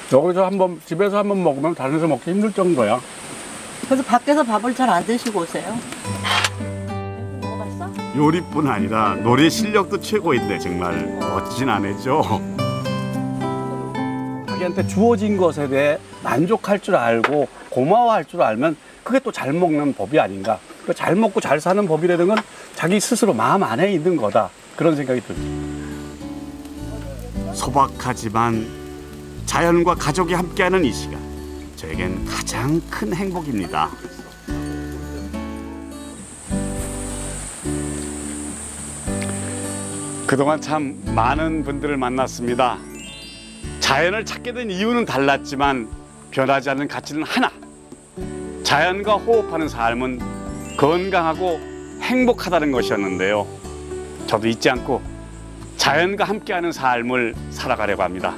여기서 한번 집에서 한번 먹으면 다른 데서 먹기 힘들 정도야. 그래서 밖에서 밥을 잘 안 드시고 오세요? 먹어봤어? 요리뿐 아니라 노래 실력도 최고인데 정말 멋진 아내죠. 자기한테 주어진 것에 대해 만족할 줄 알고 고마워할 줄 알면 그게 또 잘 먹는 법이 아닌가. 잘 먹고 잘 사는 법이라는 건 자기 스스로 마음 안에 있는 거다. 그런 생각이 들죠. 소박하지만 자연과 가족이 함께하는 이 시간, 저에겐 가장 큰 행복입니다. 그동안 참 많은 분들을 만났습니다. 자연을 찾게 된 이유는 달랐지만 변하지 않는 가치는 하나. 자연과 호흡하는 삶은 건강하고 행복하다는 것이었는데요. 저도 잊지 않고 자연과 함께하는 삶을 살아가려고 합니다.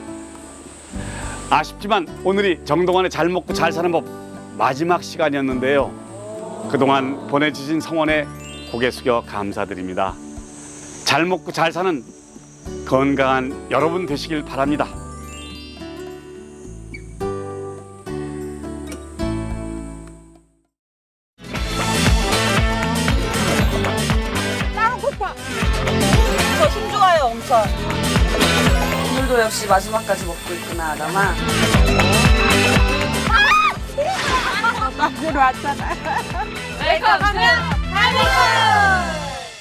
아쉽지만 오늘이 정동원의 잘 먹고 잘 사는 법 마지막 시간이었는데요. 그동안 보내주신 성원에 고개 숙여 감사드립니다. 잘 먹고 잘 사는 건강한 여러분 되시길 바랍니다. 저 힘 좋아요, 엄청. 오늘도 역시 마지막까지 먹고 있구나, 아담아. 들어왔잖아. 웰컴 투 할머니!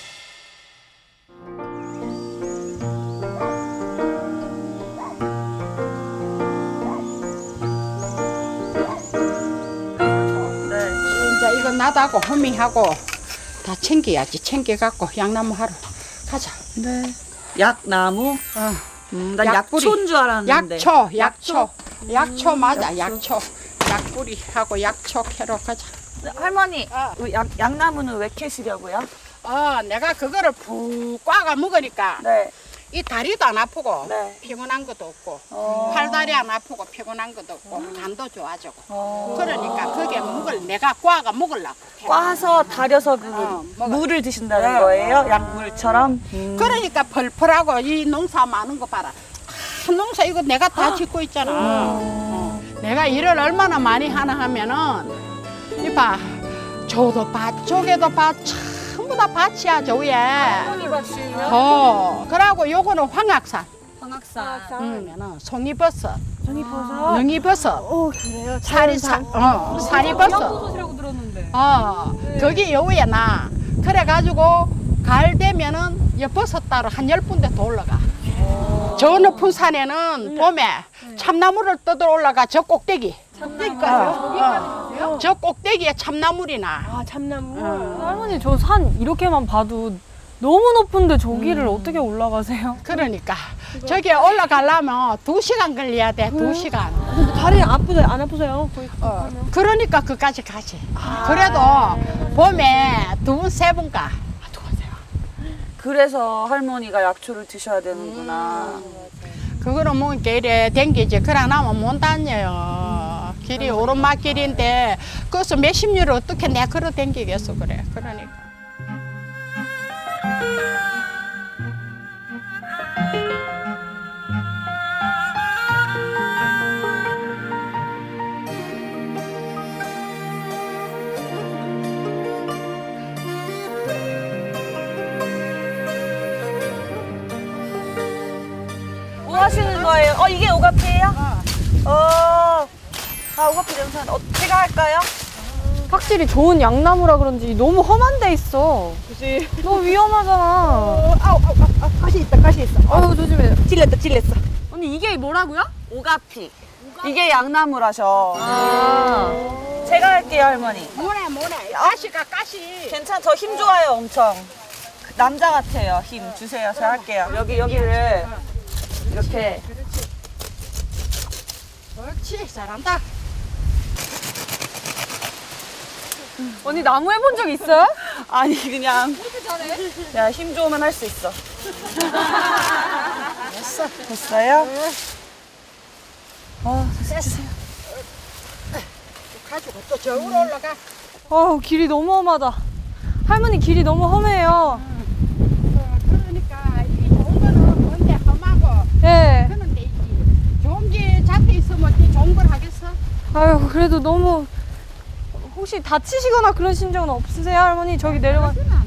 이제 이거 나다고 허미하고 다 챙겨야지. 챙겨갖고 양나무 하러 가자. 네. 약나무? 난 약뿌리. 약초인 줄 알았는데. 약초 맞아. 약초. 약뿌리하고 약초 캐러 가자. 네, 할머니, 약나무는 왜 캐시려고요? 내가 그거를 푹 꽈가 먹으니까 네. 이 다리도 안 아프고 네. 피곤한 것도 없고 팔다리 안 아프고 피곤한 것도 없고 간도 좋아지고 그러니까 그게 내가 꽈가 먹으려고 꽈서 달여서 물을 드신다는 거예요? 약물처럼? 그러니까 펄펄하고 이 농사 많은 거 봐라. 다 농사 이거 내가 다 짓고 있잖아. 내가 일을 얼마나 많이 하나 하면은 이봐 저도 밭 저게도 밭 전부 다 밭이야 저 위에. 그러고 요거는 황악산. 그러면은 송이버섯. 능이버섯. 그래요? 사리버섯. 이라고 들었는데. 거기 요 위에 나. 그래가지고 가을 되면은 이 버섯 따로 한 10군데 더 올라가. 저 높은 산에는 봄에 참나무를 떠들어 올라가 저 꼭대기. 저 꼭대기에 참나물이 나. 참나무. 할머니 저 산 이렇게만 봐도 너무 높은데 저기를 어떻게 올라가세요? 그러니까 저기 올라가려면 2시간 걸려야 돼. 2시간. 다리 안 아프세요? 그러니까 그까지 가지. 그래도 봄에 2번, 3번 가. 그래서 할머니가 약초를 드셔야 되는구나. 그거는 뭐 이래 댕기지. 그래 나면 못 다녀요. 길이 오르막길인데 그래서 몇십 년을 어떻게 내가 걸어 댕기겠어. 그래. 그러니까. 뭐 하시는 거예요? 이게 오가피예요? 오가피 냄새. 제가 할까요? 확실히 좋은 약나무라 그런지 너무 험한 데 있어. 그치? 너무 위험하잖아. 가시 있어. 조심해. 찔렸어. 언니 이게 뭐라고요? 오가피. 이게 약나무라셔. 제가 할게요, 할머니. 뭐래. 가시. 괜찮아. 저 힘 좋아요, 엄청. 남자 같아요. 힘 주세요. 제가 할게요. 여기를 이렇게. 그렇지. 잘한다. 언니 나무 해본 적 있어요? 아니 그냥. 야, 힘 좋으면 할 수 있어. 됐어요? 됐어요. 가지고 또 저으로 올라가. 길이 너무 험하다. 할머니 길이 너무 험해요. 그러니까 이게 좋은 거는 뭔데 험하고 네. 그런 데 있지. 좋은 게 잡혀 있으면 아유, 그래도 너무 혹시 다치시거나 그런 심정은 없으세요, 할머니? 저기 내려가.